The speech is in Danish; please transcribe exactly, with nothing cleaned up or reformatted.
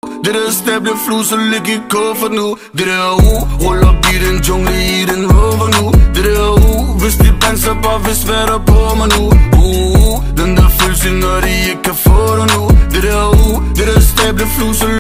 Det der stable flus og ligge i kuffert nu. Det der uh, ruller op i den jungle i den rover nu. Det der uh, hvis de danser bare vil svære på mig nu. Uh, den der følelse når de ikke kan få dig nu. Det der uh, det der stable flus og